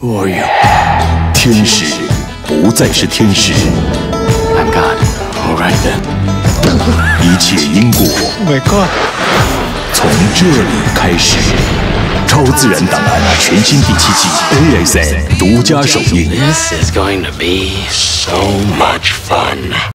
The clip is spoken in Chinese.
Who are you？ 天使不再是天使。I'm God. All right then. 一切因果 Oh my God 从这里开始。超自然档案全新第7季 AXN 独家首映。 This is going to be so much fun.